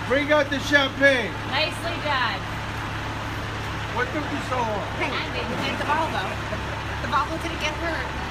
Bring out the champagne. Nicely done. What took you so long? Hang on, baby. Get the bottle though. The bottle didn't get hurt.